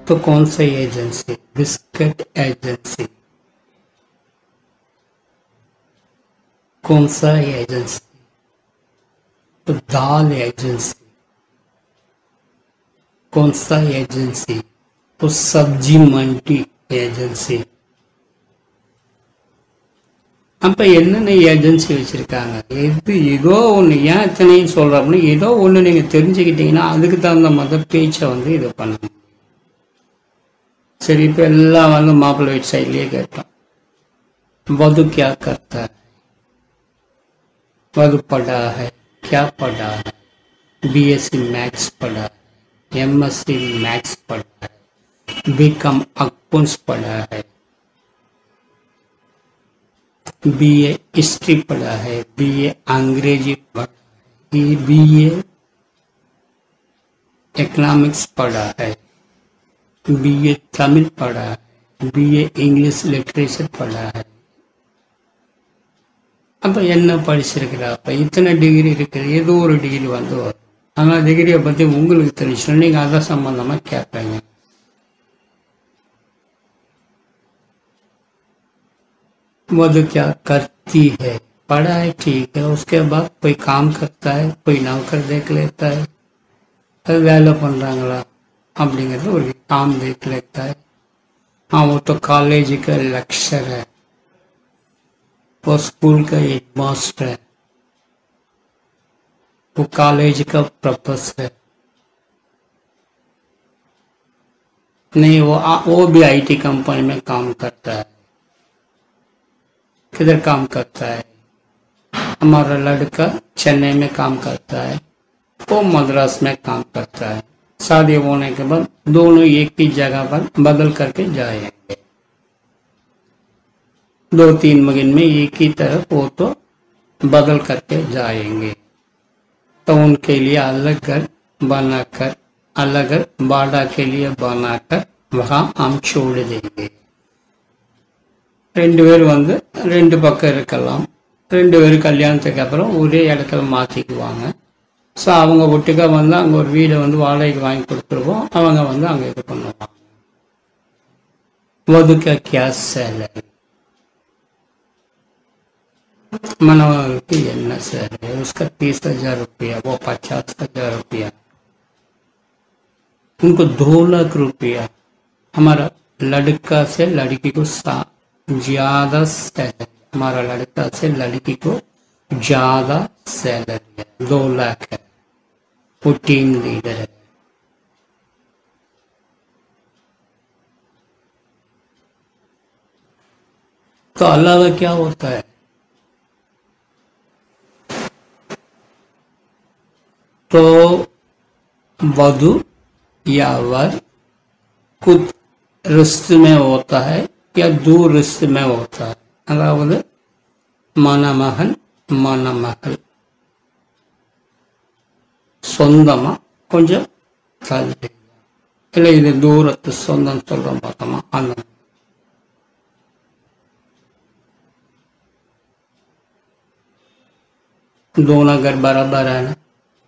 तो कौन सा एजेंसी? Biscuit agency. कौन सा एजेंसी? तो दाल एजेंसी। कौन सा एजेंसी? तो सब्जी मंडी एजेंसी। அப்ப என்னென்ன ஏஜென்சி வச்சிருக்காங்க? எது ஏதோ ஒன்று, ஏன் இத்தனையும் சொல்கிறோம் அப்படின்னா, ஏதோ ஒன்று நீங்கள் தெரிஞ்சுக்கிட்டீங்கன்னா அதுக்கு தகுந்த மாதிரி பேச்சை வந்து இது பண்ணணும். சரி, இப்போ எல்லாம் வந்து மாப்பிள்ளை வீட்டு சைட்லேயே கேட்டோம். वधु क्या करता है? वधु पढ़ा है, क्या पढ़ा है? बीएससी मैथ्स पढ़ा है, एमएससी मैथ्स पढ़ा है, बीकॉम अकाउंट्स पढ़ा है, बीए हिस्ट्री पढ़ा है, बीए अंग्रेजी पढ़ा है, बीए इकोनॉमिक्स पढ़ा है, बीए तमिल पढ़ा है, बीए इंग्लिश लिटरेचर पढ़ा है. அப்போ என்ன படிச்சிருக்கிறா? அப்போ இத்தனை டிகிரி இருக்குது, ஏதோ ஒரு டிகிரி வந்து வரும். ஆனால் டிகிரியை பற்றி உங்களுக்கு தெரிஞ்சுன்னா நீங்கள் அதை சம்பந்தமாக கேட்பீங்க. वधु क्या करती है? पढ़ा है, ठीक है. उसके बाद कोई काम करता है, कोई नौकर देख लेता है, அது வேலை பண்ணுறாங்களா அப்படிங்கிறது ஒரு काम देख लेता है. हाँ, वो तो कॉलेज का लेक्चर है, वो स्कूल का हेडमास्टर है, वो कॉलेज का प्रोफेसर है. नहीं, वो भी आईटी कंपनी में काम करता है. किधर काम करता है? हमारा लड़का चेन्नई में काम करता है, वो मद्रास में काम करता है. शादी होने के बाद दोनों एक ही जगह पर बदल करके जाएंगे. 2-3 महीने में एक ही तरफ वो तो बदल करके जाएंगे. तो उनके लिए अलग घर बनाकर, अलग घर भाड़ा के लिए बनाकर वहाँ हम छोड़ देंगे. 2 பேர் வந்து 2 பக்கம் இருக்கலாம். 2 பேர் கல்யாணத்துக்கு அப்புறம் ஒரே இடத்துல மாற்றிக்குவாங்க. ஸோ அவங்க ஒட்டுக்கா வந்து அங்கே ஒரு வீடை வந்து வாடகைக்கு வாங்கி கொடுத்துருவோம். அவங்க வந்து அங்கே இது பண்ணுவாங்க. वधु का क्या सैलरी? मनोहर की என்ன सैलरी? उसका 30,000 रुपया, वो 50,000 रुपया. उनको 2 लाख रुपया. हमारा लड़का से लड़की को ज्यादा सैलरी, हमारा लड़का से लड़की को ज्यादा सैलरी है, 2 लाख है. वो टीम लीडर है. तो अलावा क्या होता है? तो वधु या वर कुछ रिश्ते में होता है या दूर रिश्ते में होता है. அதாவது மணமகன் மணமகள் சொந்தமா கொஞ்சம் தள்ளி, இல்லை இது தூரத்து சொந்தம் சொல்றோம் பார்த்தோமா, அந்த दोनों घर बराबर है ना.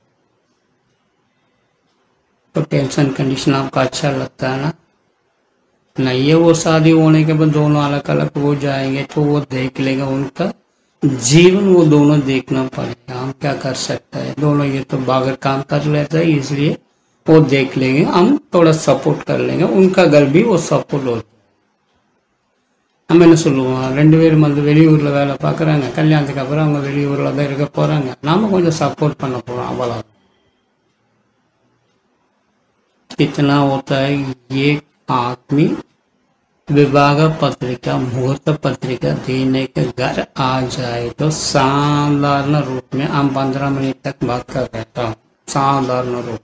तो टेंशन कंडीशन आपका अच्छा लगता है ना? नहीं है, वो शादी होने के बाद दोनों अलग अलग हो जाएंगे तो वो देख लेगा. उनका जीवन वो दोनों देखना पड़ेगा. हम क्या कर सकते हैं? दोनों ये तो बाहर काम कर लेते हैं, इसलिए वो देख लेंगे. हम थोड़ा सपोर्ट कर लेंगे. उनका घर भी वो सपोर्ट हो. நம்ம என்ன சொல்லுவோம், 2 பேரும் வந்து வெளியூரில் வேலை பார்க்குறாங்க, கல்யாணத்துக்கு அப்புறம் அவங்க வெளியூரில் தான் இருக்க போகிறாங்க, நாம் கொஞ்சம் सपोर्ट பண்ண போகிறோம், அவ்வளோ. कितना होता है? एक आदमी विवाह पत्रिका, मुहूर्त पत्रिका देने के घर आ जाए तो साधारण रूप में हम 15 मिनट तक बात कर रहता हूँ. साधारण रूप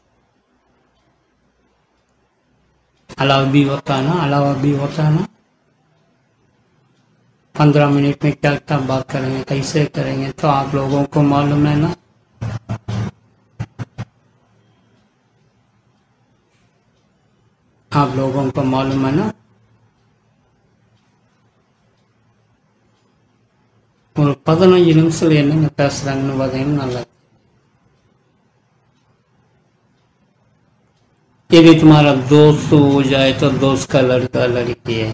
अलावा भी होता है ना, अलावा भी होता है ना. 15 मिनट में क्या क्या बात करेंगे, कैसे करेंगे, तो आप लोगों को मालूम है ना. आप लोगों को मालूम है ना. ஒரு 15 நிமிஷத்துல என்னென்ன பேசுறாங்கன்னு பார்த்தீங்கன்னா நல்லா. यदि तुम्हारा दोस्त हो जाए तो दोस्त का लड़का लड़की है,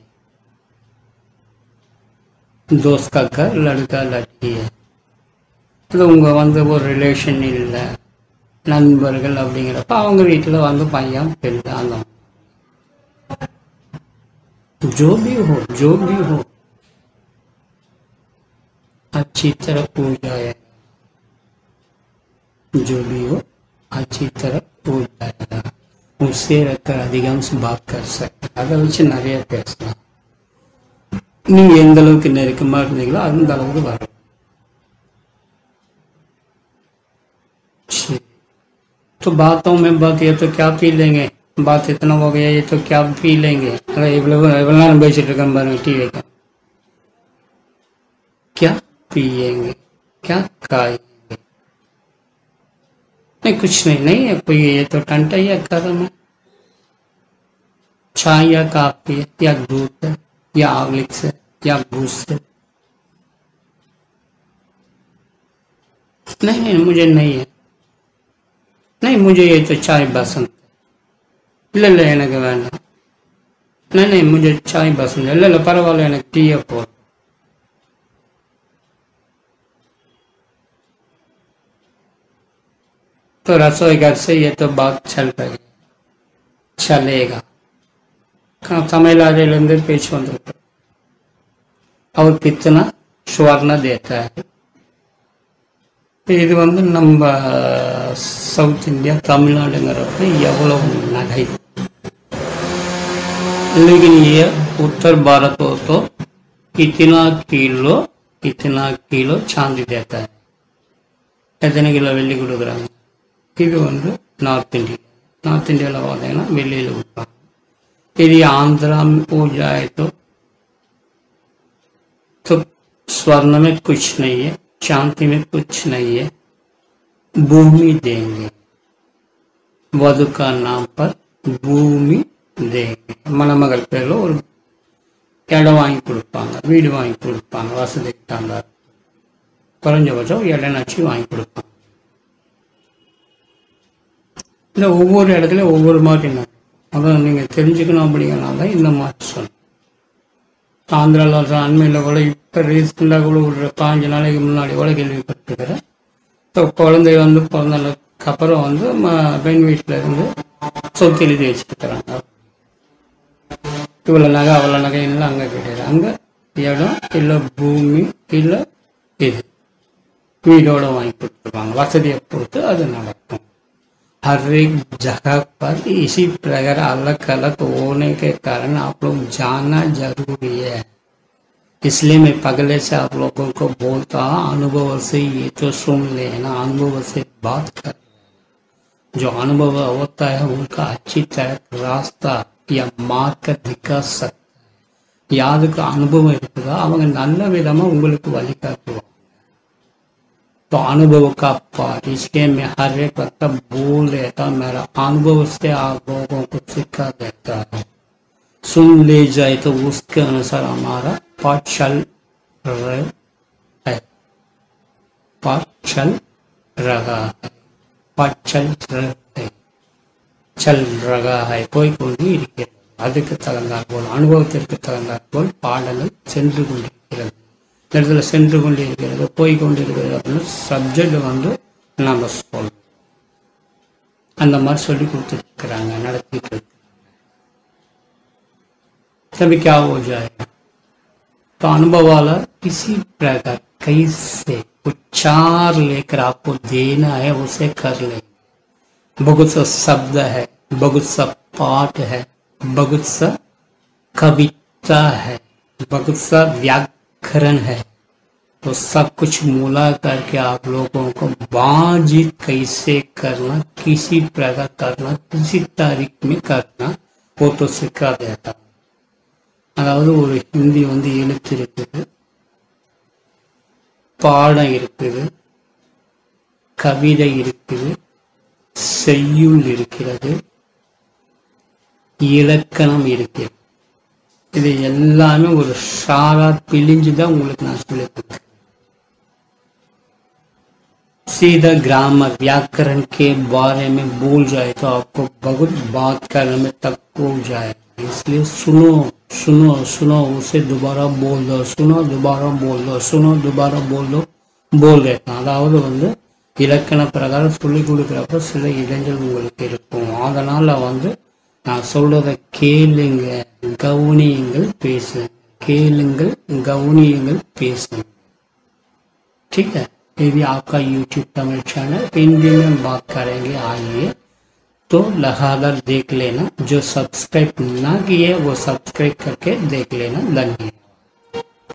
दोस्त का घर लड़का लड़की है. அது உங்க வந்து ஒரு ரிலேஷன் இல்லை, நண்பர்கள் அப்படிங்கிறப்ப அவங்க வீட்டில் வந்து பையன் பெண் அந்த जो भी हो अच्छी तरह हो जाएगा, जो भी हो अच्छी तरह हो जाएगा. उससे रखकर अधिकांश बात कर सकते, அதை வச்சு நிறைய பேசலாம். நீங்க எந்த அளவுக்கு நெருக்கமா இருந்தீங்களோ அந்த அளவுக்கு வரும். तो बातों में बात, ये तो क्या पी लेंगे, बात इतना हो गया, ये तो क्या पी लेंगे. अरे इவ்வளவு நேரம் பேசிட்டு இருக்கேன் பாருங்க டிவி का. क्या पिएंगे, क्या खाएंगे, नहीं कुछ नहीं है कोई. ये तो टंटा या गर्म है, चाय या काफी है, या दूध है, या हॉर्लिक्स है, या बूस्ट है. नहीं मुझे नहीं है, नहीं मुझे ये तो चाय पसंद है. இல்லை எனக்கு வேண்டாம். नहीं मुझे चाय पसंद है. இல்லை பரவாயில்ல எனக்கு டீயை போதும். तो रसोई घर से ये तो बात चल रही, चलेगा. சமையலாறையிலிருந்து பேச்சு வந்துருக்கு. அவர் कितना स्वर्ण देता है. இது வந்து நம்ம சவுத் இந்தியா தமிழ்நாடுங்கிறப்ப எவ்வளவு நகை. लेकिन ये उत्तर भारत हो तो कितना किलो चांदी देता है, எத்தனை கிலோ வெள்ளி கொடுக்குறாங்க. இது வந்து நார்த் இந்தியாவில் பார்த்தீங்கன்னா வெள்ளியில் கொடுப்பாங்க. यदि आंध्रा में हो जाए तो स्वर्ण में कुछ नहीं है, चांदी में कुछ नहीं है, भूमि देंगे. वधु का नाम पर भूमि देंगे. மணமகள் பேர்ல ஒரு இடம் வாங்கி கொடுப்பாங்க, வீடு வாங்கி கொடுப்பாங்க. வசதி தாங்க குறைஞ்சபட்சம் இடனாச்சு வாங்கி கொடுப்பாங்க. இந்த ஒவ்வொரு இடத்துலையும் ஒவ்வொரு மாதிரி நடக்கும். அதான் நீங்கள் தெரிஞ்சுக்கணும் அப்படிங்கிறனால இந்த மாதிரி சொல்லணும். ஆந்திராவில் அண்மையில் கூட இப்போ ரீசெண்டாக கூட ஒரு 5 நாளைக்கு முன்னாடி கூட கேள்விப்பட்டிருக்கிறேன். ஸோ குழந்தை வந்து பிறந்ததுக்கு அப்புறம் வந்து பெண் வீட்டில் இருந்து சொத்து எழுதி வச்சுருக்கிறாங்க. இவ்வளோ நகை அவ்வளோ நகை இல்லை அங்கே கிடையாது. அங்கே இடம் இல்லை பூமி இல்லை இது வீடோடு வாங்கி கொடுத்துருவாங்க. வசதியை பொறுத்து அது நடக்கும். हर एक जगह पर इसी प्रकार अलग अलग होने के कारण आप लोग जानना जरूरी है. इसलिए मैं पगले से आप लोगों को बोलता हूँ, अनुभव से ये तो सुन लेना, अनुभव से बात कर. जो अनुभव होता है उनका अच्छी तरह रास्ता या मार्ग दिखा सकता है. யாருக்கு அனுபவம் இருக்குதோ அவங்க நல்ல விதமா உங்களுக்கு வழிகாட்டுவாங்க. तो अनुभव का पाठ, इसलिए मैं हर एक वक्त बोल देता, मेरा अनुभव से आप लोगों को सिखा देता है. सुन ले जाए तो उसके अनुसार हमारा पाठ चल रहा है, पाठ चल रहा है, पाठ चल रहा है. போய் கொண்டு இருக்கிறது. அதுக்கு தகுந்தாற் போல், அனுபவத்திற்கு தகுந்தாற் போல் பாடங்கள் சென்று கொண்டிருக்கிறது. இடத்துல சென்று கொண்டு இருக்கிறது, போய் கொண்டிருக்கிறது அப்படின்னு சப்ஜெக்ட் வந்து நம்ம சொல்லணும். அந்த மாதிரி சொல்லி கொடுத்துருக்குறாங்க, நடத்திட்டு இருக்காங்க. तभी क्या हो जाएगा. तो अनुभव वाला किसी प्रकार कैसे उच्चार लेकर आपको देना है उसे कर लेंगे. बहुत सा शब्द है, बहुत सा पाठ है, बहुत सा कविता है, बहुत सा व्याकरण है. तो सब कुछ मिला करके आप लोगों को बातचीत कैसे करना, किसी प्रकार करना, किसी तारीख में करना, वो तो सिखा देता. அதாவது ஒரு ஹிந்தி வந்து எழுத்து இருக்குது, பாடம் இருக்குது, கவிதை இருக்குது, செய்யுள் இருக்கிறது, இலக்கணம் இருக்கிறது. இது எல்லாமே ஒரு ஷாரா பிழிஞ்சுதான் உங்களுக்கு நான் சொல்லி கொடுத்தேன். सीधा ग्रामर व्याकरण के बारे में भूल जाए तो आपको बहुत बात करने में तक हो जाए। इसलिए सुनो सुनो सुनो, उसे दोबारा बोल दो, सुनो दोबारा बोल दो, सुनो दोबारा बोल दो, बोल देता। அதாவது வந்து இலக்கண பிரகாரம் சொல்லி கொடுக்குறப்ப சில இடைஞ்சல் உங்களுக்கு இருக்கும். அதனால வந்து நான் சொல்றதை கேளுங்க, கவனியுங்கள், பேசுங்க, கேளுங்கள், கவனியுங்கள், பேசுங்க। ठीक है, ये भी आपका YouTube तमिल चैनल हिंदी में बात करेंगे। आइए तो लगातार देख लेना, जो सब्सक्राइब ना किए वो सब्सक्राइब करके देख लेना। धन्यवाद।